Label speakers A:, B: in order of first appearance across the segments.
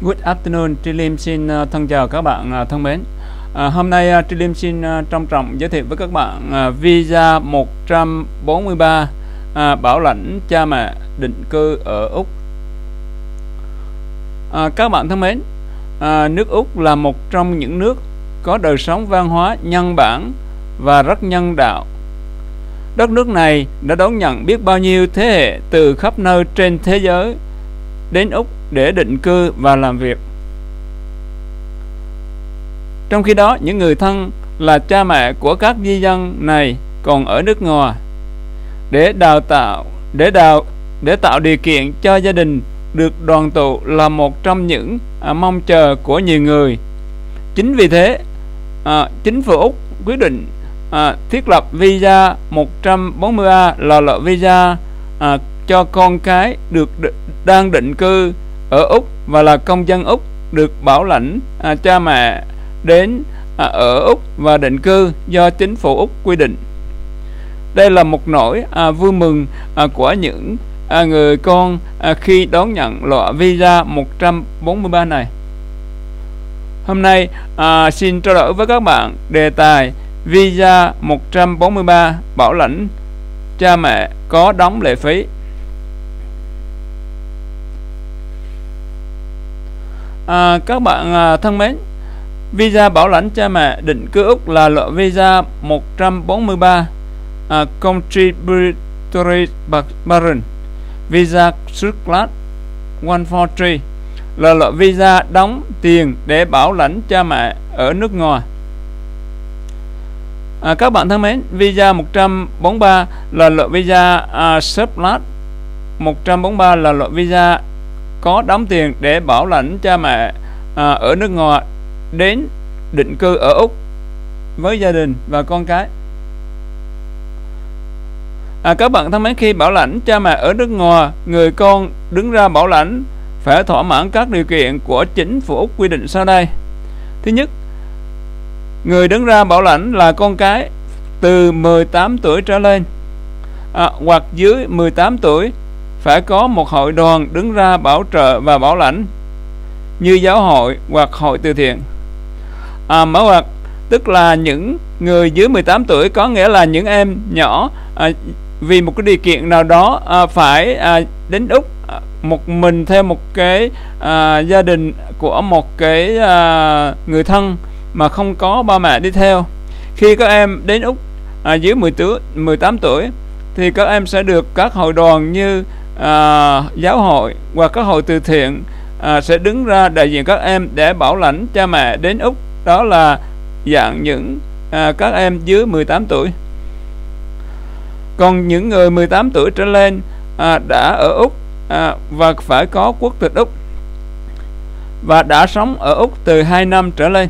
A: Good afternoon, Tri Liêm xin thân chào các bạn thân mến. Hôm nay Tri Liêm xin trân trọng giới thiệu với các bạn visa 143 bảo lãnh cha mẹ định cư ở Úc. Các bạn thân mến, nước Úc là một trong những nước có đời sống văn hóa nhân bản và rất nhân đạo. Đất nước này đã đón nhận biết bao nhiêu thế hệ từ khắp nơi trên thế giới đến Úc để định cư và làm việc. Trong khi đó, những người thân là cha mẹ của các di dân này còn ở nước ngoài. Để tạo điều kiện cho gia đình được đoàn tụ là một trong những mong chờ của nhiều người. Chính vì thế, chính phủ Úc quyết định thiết lập visa 143 là loại visa cho con cái đang định cư ở Úc và là công dân Úc được bảo lãnh cha mẹ đến ở Úc và định cư do chính phủ Úc quy định. Đây là một nỗi vui mừng của những người con khi đón nhận loại visa 143 này. Hôm nay xin trao đổi với các bạn đề tài visa 143 bảo lãnh cha mẹ có đóng lệ phí. Các bạn thân mến, visa bảo lãnh cha mẹ định cư Úc là loại visa 143 Contributory Parent Visa Class 143 là loại visa đóng tiền để bảo lãnh cha mẹ ở nước ngoài. Các bạn thân mến, visa 143 là loại visa Subclass 143 là loại visa có đóng tiền để bảo lãnh cha mẹ ở nước ngoài đến định cư ở Úc với gia đình và con cái. Các bạn thân mến, khi bảo lãnh cha mẹ ở nước ngoài, người con đứng ra bảo lãnh phải thỏa mãn các điều kiện của chính phủ Úc quy định sau đây. Thứ nhất, người đứng ra bảo lãnh là con cái từ 18 tuổi trở lên hoặc dưới 18 tuổi, phải có một hội đoàn đứng ra bảo trợ và bảo lãnh như giáo hội hoặc hội từ thiện. Mở ngoặc tức là những người dưới 18 tuổi, có nghĩa là những em nhỏ vì một cái điều kiện nào đó phải đến Úc một mình theo một cái gia đình của một cái người thân mà không có ba mẹ đi theo. Khi các em đến Úc dưới 18 tuổi thì các em sẽ được các hội đoàn như giáo hội hoặc các hội từ thiện sẽ đứng ra đại diện các em để bảo lãnh cha mẹ đến Úc. Đó là dạng những các em dưới 18 tuổi. Còn những người 18 tuổi trở lên đã ở Úc và phải có quốc tịch Úc và đã sống ở Úc từ 2 năm trở lên.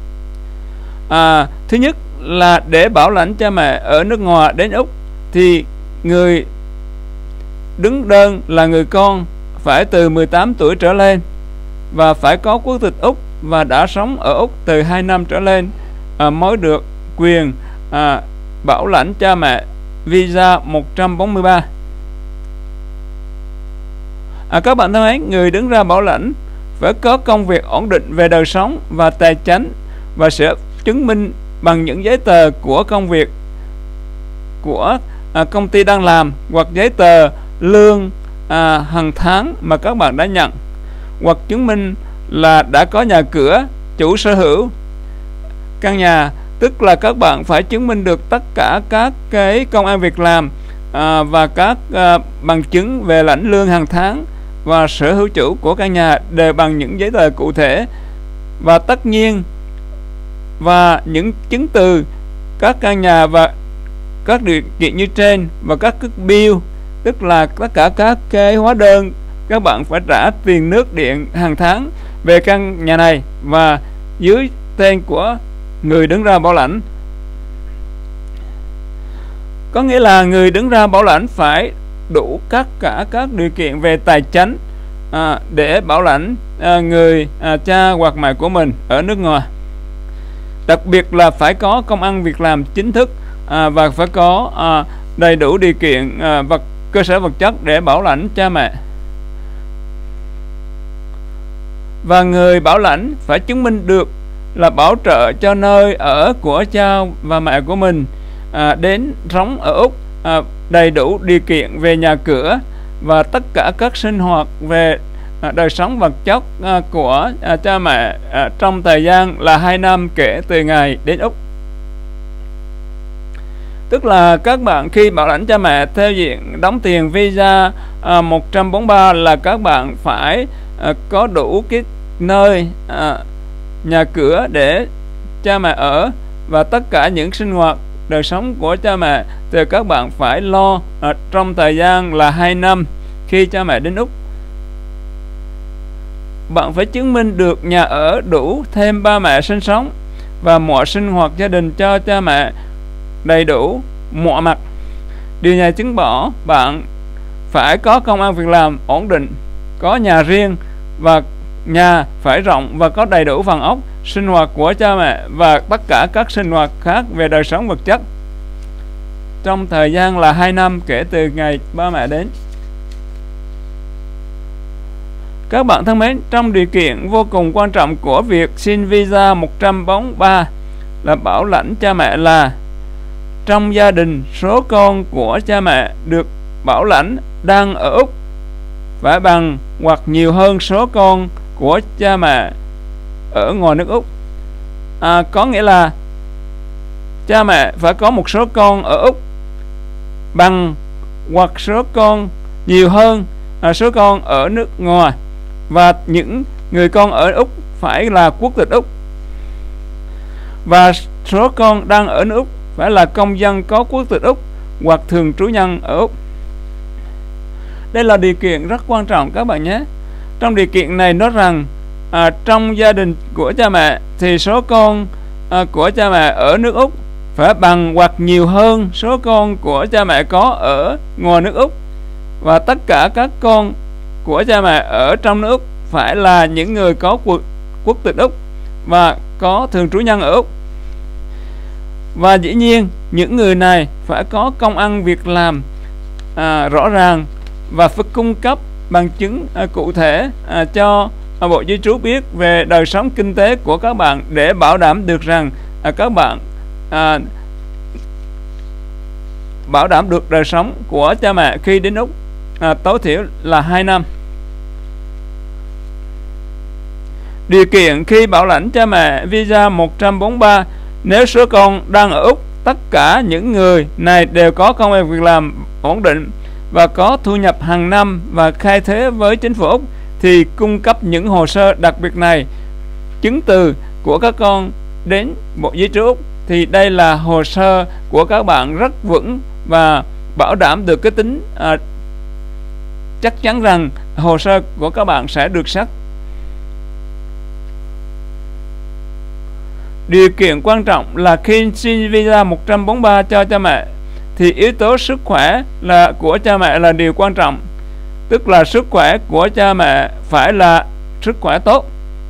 A: Thứ nhất là để bảo lãnh cha mẹ ở nước ngoài đến Úc thì người đứng đơn là người con phải từ 18 tuổi trở lên và phải có quốc tịch Úc và đã sống ở Úc từ 2 năm trở lên mới được quyền bảo lãnh cha mẹ visa 143. Các bạn thân mến, người đứng ra bảo lãnh phải có công việc ổn định về đời sống và tài chính và sẽ chứng minh bằng những giấy tờ của công việc của công ty đang làm hoặc giấy tờ lương hàng tháng mà các bạn đã nhận, hoặc chứng minh là đã có nhà cửa, chủ sở hữu căn nhà, tức là các bạn phải chứng minh được tất cả các cái công ăn việc làm và các bằng chứng về lãnh lương hàng tháng và sở hữu chủ của căn nhà đều bằng những giấy tờ cụ thể. Và tất nhiên và những chứng từ các căn nhà và các điều kiện như trên và các cái bill, tức là tất cả các cái hóa đơn các bạn phải trả tiền nước điện hàng tháng về căn nhà này và dưới tên của người đứng ra bảo lãnh. Có nghĩa là người đứng ra bảo lãnh phải đủ tất cả các điều kiện về tài chính để bảo lãnh người cha hoặc mẹ của mình ở nước ngoài. Đặc biệt là phải có công ăn việc làm chính thức và phải có đầy đủ điều kiện cơ sở vật chất để bảo lãnh cha mẹ. và người bảo lãnh phải chứng minh được là bảo trợ cho nơi ở của cha và mẹ của mình đến sống ở Úc đầy đủ điều kiện về nhà cửa và tất cả các sinh hoạt về đời sống vật chất của cha mẹ trong thời gian là 2 năm kể từ ngày đến Úc. Tức là các bạn khi bảo lãnh cha mẹ theo diện đóng tiền visa 143 là các bạn phải có đủ cái nơi nhà cửa để cha mẹ ở, và tất cả những sinh hoạt đời sống của cha mẹ thì các bạn phải lo trong thời gian là 2 năm khi cha mẹ đến Úc. Bạn phải chứng minh được nhà ở đủ thêm ba mẹ sinh sống và mọi sinh hoạt gia đình cho cha mẹ đầy đủ mọi mặt. Điều này chứng tỏ bạn phải có công ăn việc làm ổn định, có nhà riêng và nhà phải rộng và có đầy đủ phòng ốc, sinh hoạt của cha mẹ và tất cả các sinh hoạt khác về đời sống vật chất trong thời gian là 2 năm kể từ ngày ba mẹ đến. Các bạn thân mến, trong điều kiện vô cùng quan trọng của việc xin visa 143 là bảo lãnh cha mẹ là trong gia đình số con của cha mẹ được bảo lãnh đang ở Úc phải bằng hoặc nhiều hơn số con của cha mẹ ở ngoài nước Úc. Có nghĩa là cha mẹ phải có một số con ở Úc bằng hoặc số con nhiều hơn số con ở nước ngoài, và những người con ở Úc phải là quốc tịch Úc, và số con đang ở nước Úc phải là công dân có quốc tịch Úc hoặc thường trú nhân ở Úc. Đây là điều kiện rất quan trọng các bạn nhé. Trong điều kiện này nói rằng trong gia đình của cha mẹ thì số con của cha mẹ ở nước Úc phải bằng hoặc nhiều hơn số con của cha mẹ có ở ngoài nước Úc, và tất cả các con của cha mẹ ở trong nước Úc phải là những người có quốc tịch Úc và có thường trú nhân ở Úc. Và dĩ nhiên những người này phải có công ăn việc làm rõ ràng và phải cung cấp bằng chứng cụ thể cho Bộ Di trú biết về đời sống kinh tế của các bạn để bảo đảm được rằng các bạn bảo đảm được đời sống của cha mẹ khi đến Úc tối thiểu là 2 năm. Điều kiện khi bảo lãnh cha mẹ visa 143, nếu số con đang ở Úc, tất cả những người này đều có công ăn việc làm ổn định và có thu nhập hàng năm và khai thuế với chính phủ Úc, thì cung cấp những hồ sơ đặc biệt này, chứng từ của các con đến Bộ Di trú Úc, thì đây là hồ sơ của các bạn rất vững và bảo đảm được cái tính chắc chắn rằng hồ sơ của các bạn sẽ được xác. Điều kiện quan trọng là khi xin visa 143 cho cha mẹ thì yếu tố sức khỏe của cha mẹ là điều quan trọng. Tức là sức khỏe của cha mẹ phải là sức khỏe tốt.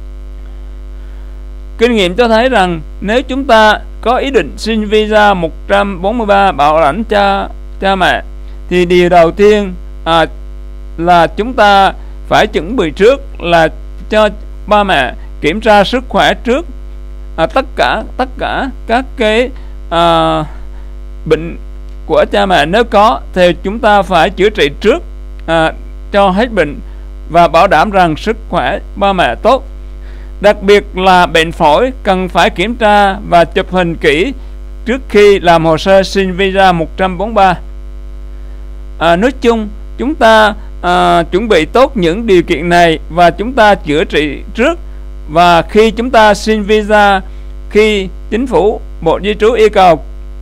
A: Kinh nghiệm cho thấy rằng nếu chúng ta có ý định xin visa 143 bảo lãnh cha mẹ thì điều đầu tiên là chúng ta phải chuẩn bị trước là cho ba mẹ kiểm tra sức khỏe trước. Tất cả các cái bệnh của cha mẹ nếu có thì chúng ta phải chữa trị trước cho hết bệnh và bảo đảm rằng sức khỏe ba mẹ tốt. Đặc biệt là bệnh phổi cần phải kiểm tra và chụp hình kỹ trước khi làm hồ sơ xin visa 143. Nói chung chúng ta chuẩn bị tốt những điều kiện này và chúng ta chữa trị trước, và khi chúng ta xin visa, khi chính phủ Bộ Di trú yêu cầu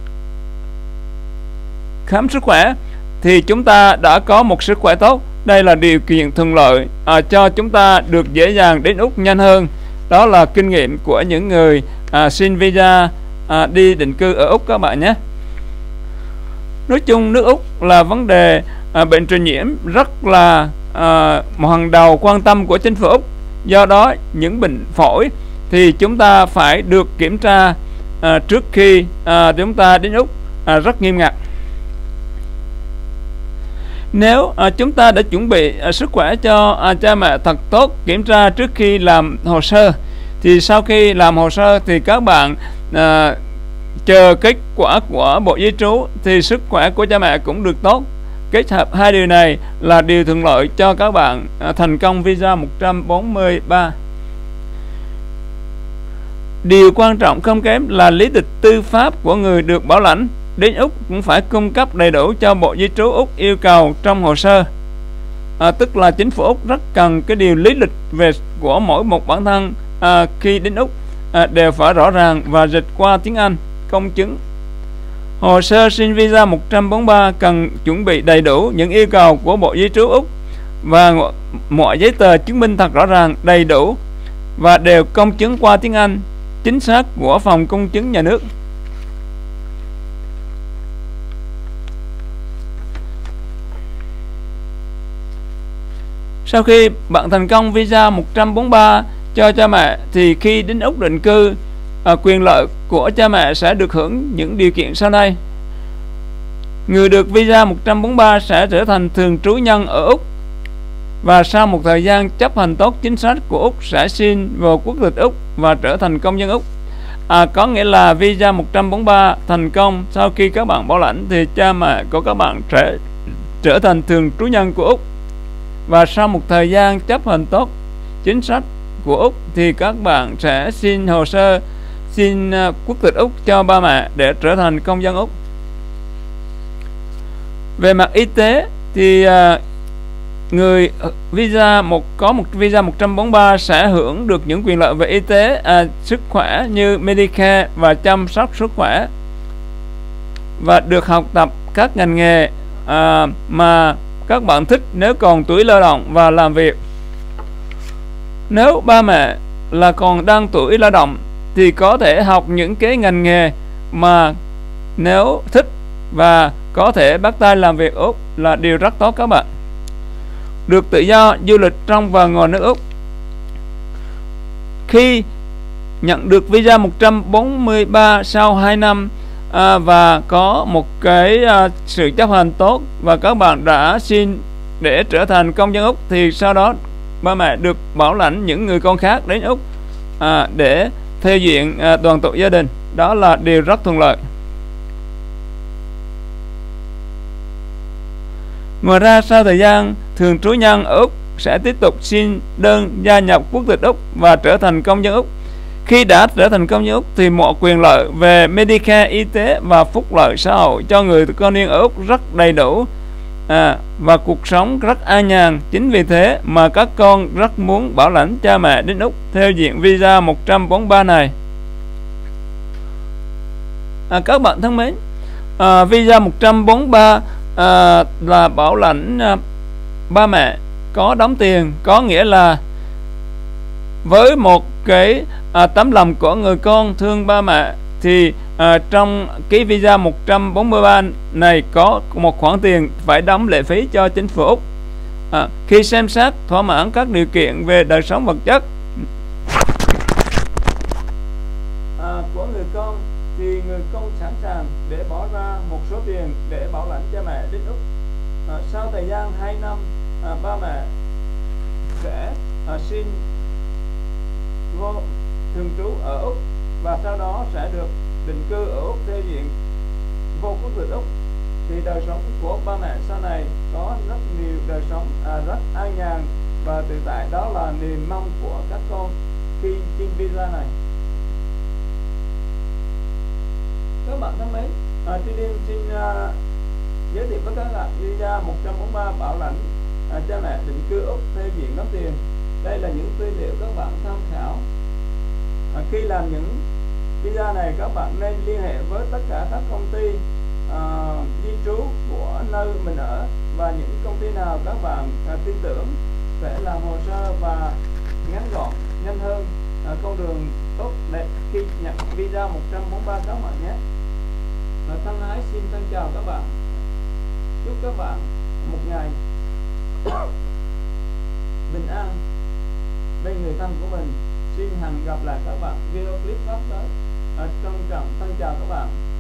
A: khám sức khỏe thì chúng ta đã có một sức khỏe tốt. Đây là điều kiện thuận lợi cho chúng ta được dễ dàng đến Úc nhanh hơn. Đó là kinh nghiệm của những người xin visa đi định cư ở Úc các bạn nhé. Nói chung nước Úc là vấn đề bệnh truyền nhiễm rất là một hàng đầu quan tâm của chính phủ Úc. Do đó những bệnh phổi thì chúng ta phải được kiểm tra trước khi chúng ta đến Úc rất nghiêm ngặt. Nếu chúng ta đã chuẩn bị sức khỏe cho cha mẹ thật tốt, kiểm tra trước khi làm hồ sơ, thì sau khi làm hồ sơ thì các bạn chờ kết quả của Bộ Di trú thì sức khỏe của cha mẹ cũng được tốt. Kết hợp hai điều này là điều thuận lợi cho các bạn thành công visa 143. Điều quan trọng không kém là lý lịch tư pháp của người được bảo lãnh đến Úc cũng phải cung cấp đầy đủ cho Bộ Di trú Úc yêu cầu trong hồ sơ. Tức là chính phủ Úc rất cần cái điều lý lịch về của mỗi một bản thân khi đến Úc đều phải rõ ràng và dịch qua tiếng Anh công chứng. Hồ sơ xin visa 143 cần chuẩn bị đầy đủ những yêu cầu của Bộ Di trú Úc và mọi giấy tờ chứng minh thật rõ ràng, đầy đủ và đều công chứng qua tiếng Anh chính xác của phòng công chứng nhà nước. Sau khi bạn thành công visa 143 cho cha mẹ thì khi đến Úc định cư, quyền lợi của cha mẹ sẽ được hưởng những điều kiện sau đây. Người được visa 143 sẽ trở thành thường trú nhân ở Úc và sau một thời gian chấp hành tốt chính sách của Úc sẽ xin vào quốc tịch Úc và trở thành công dân Úc. Có nghĩa là visa 143 thành công sau khi các bạn bảo lãnh thì cha mẹ của các bạn sẽ trở thành thường trú nhân của Úc và sau một thời gian chấp hành tốt chính sách của Úc thì các bạn sẽ xin hồ sơ xin quốc tịch Úc cho ba mẹ để trở thành công dân Úc. Về mặt y tế thì người có một visa 143 sẽ hưởng được những quyền lợi về y tế, sức khỏe như Medicare và chăm sóc sức khỏe và được học tập các ngành nghề mà các bạn thích nếu còn tuổi lao động và làm việc. Nếu ba mẹ là còn đang tuổi lao động thì có thể học những cái ngành nghề mà nếu thích và có thể bắt tay làm việc Úc là điều rất tốt các bạn. Được tự do du lịch trong và ngoài nước Úc. Khi nhận được visa 143 sau 2 năm và có một cái sự chấp hành tốt và các bạn đã xin để trở thành công dân Úc thì sau đó ba mẹ được bảo lãnh những người con khác đến Úc để theo diện đoàn tụ gia đình. Đó là điều rất thuận lợi. Ngoài ra sau thời gian thường trú nhân ở Úc sẽ tiếp tục xin đơn gia nhập quốc tịch Úc và trở thành công dân Úc. Khi đã trở thành công dân Úc thì mọi quyền lợi về Medicare, y tế và phúc lợi xã hội cho người con niên ở Úc rất đầy đủ và cuộc sống rất an nhàn. Chính vì thế mà các con rất muốn bảo lãnh cha mẹ đến Úc theo diện visa 143 này. Các bạn thân mến, visa 143 là bảo lãnh ba mẹ có đóng tiền, có nghĩa là với một cái tấm lòng của người con thương ba mẹ thì trong cái visa 143 này có một khoản tiền phải đóng lệ phí cho chính phủ Úc. Khi xem xét thỏa mãn các điều kiện về đời sống vật chất của người con thì người con sẵn sàng để bỏ ra một số tiền để bảo lãnh cha mẹ đến Úc. Sau thời gian 2 năm ba mẹ sẽ xin vô thường trú ở Úc và sau đó sẽ được định cư ở Úc theo diện vô quốc tịch Úc thì đời sống của ba mẹ sau này có rất nhiều đời sống rất an nhàn và tự tại. Đó là niềm mong của các con khi xin visa này. Các bạn thân mến, TDM xin giới thiệu với các bạn visa 143 bảo lãnh cha mẹ định cư Úc theo diện đóng tiền. Đây là những tư liệu các bạn tham khảo. Khi làm những visa này các bạn nên liên hệ với tất cả các công ty di trú của nơi mình ở và những công ty nào các bạn tin tưởng sẽ làm hồ sơ và ngắn gọn, nhanh hơn con đường tốt đẹp khi nhận visa 143 các bạn nhé. Thân ái xin thân chào các bạn. Chúc các bạn một ngày bình an bên người thân của mình. Xin hẹn gặp lại các bạn video clip sắp tới. Trân trọng thân chào các bạn.